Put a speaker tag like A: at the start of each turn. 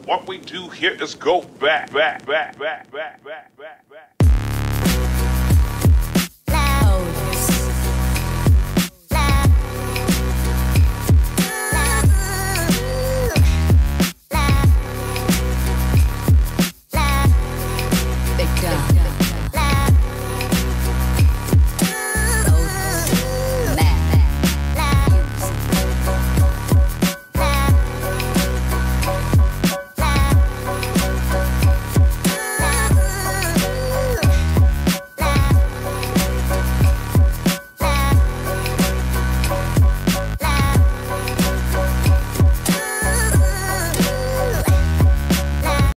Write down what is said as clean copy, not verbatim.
A: What we do here is go back, back, back, back, back, back, back, back.
B: Loud.